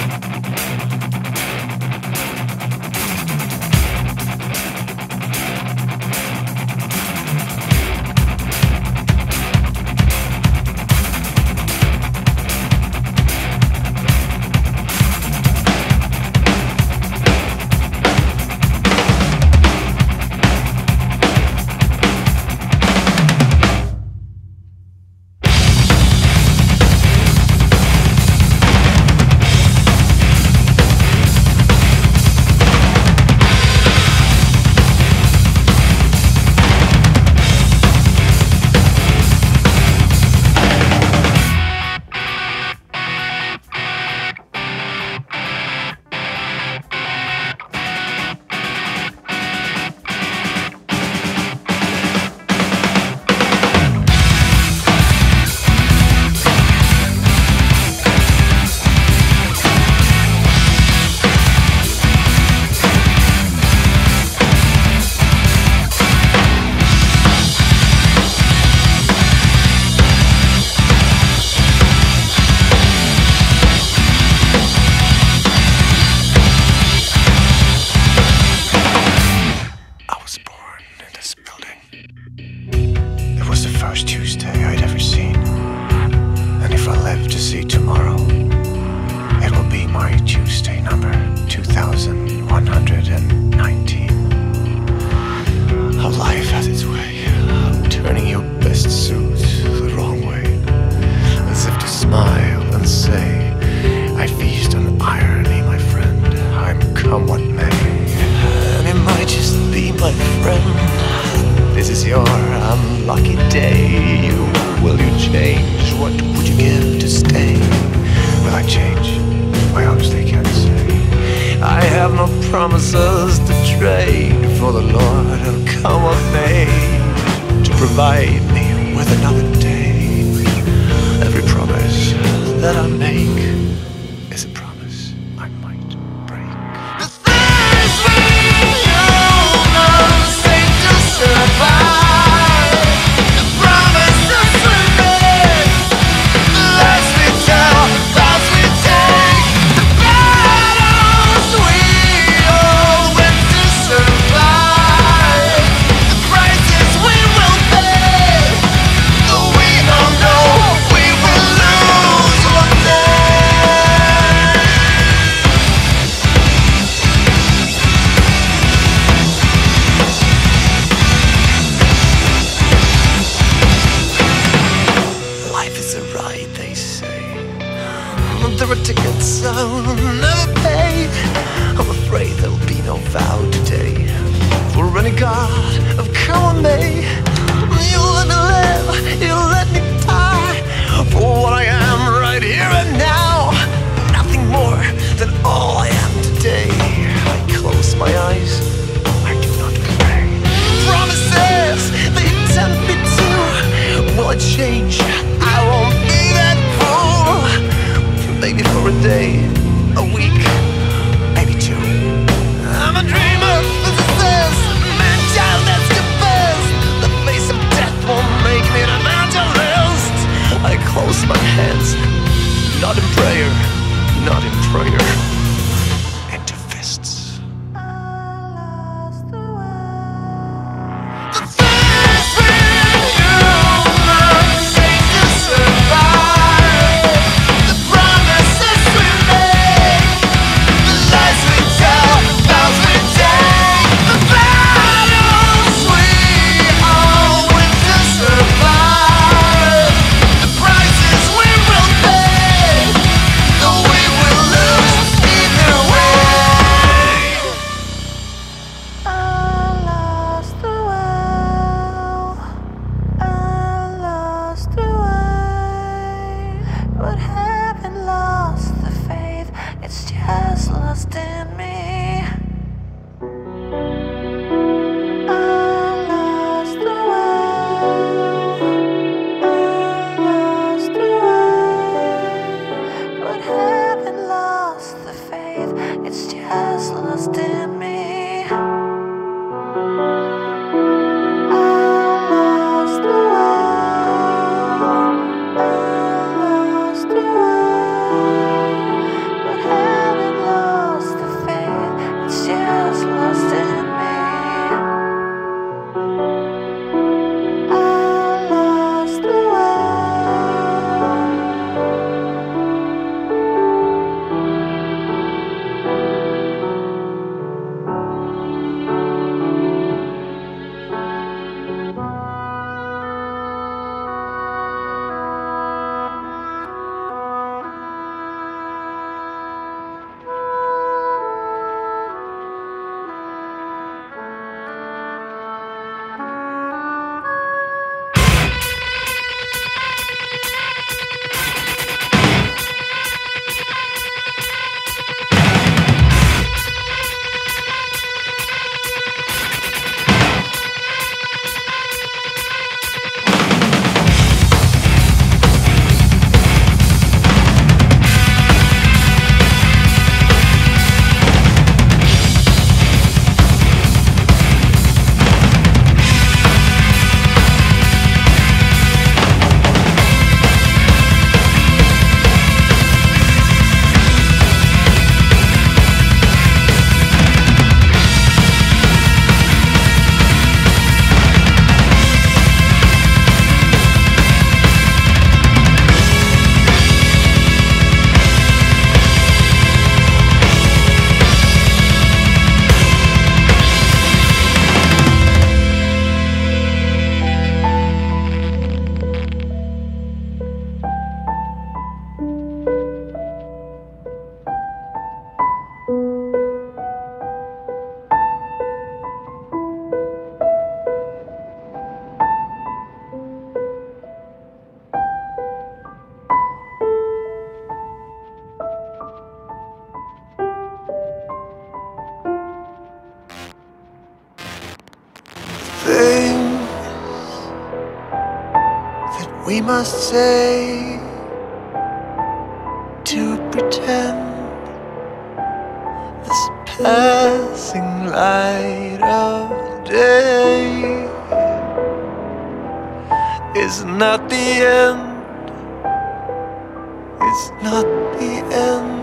Promises to trade for the Lord will come what may, to provide me with another day. Every promise that I make is a promise I might break. The things we know are safe to survive. The promises we make, the lies we tell, the vows we take, the battles we survive, the prices we will pay, though we all know we will lose one day. Life is a ride, they say. There are tickets I'll never pay. I'm afraid there'll be no vow today. For any god of come on me, you let me live, you let me die. For what I am right here and now, nothing more than all I am today. I close my eyes, I do not pray. Promises they tempt me to, will I change? I won't be that fool. Maybe for a day, a week, maybe two. I'm a dreamer, physicist, man-child that's confessed. The face of death won't make me an evangelist. I close my hands, not in prayer, not in prayer, into fists. The things we do are safe to survive. The promises we make, the lies we tell, the vows we take, the battles we all win to survive, the prices we will pay, though we will lose either way. I lost the will, I lost the way, but haven't lost the faith, it's just lost in me. I lost the will, I lost the way, but haven't lost the faith, it's just lost in me. I lost the will, but we must say, to pretend this passing light of day is not the end, it's not the end.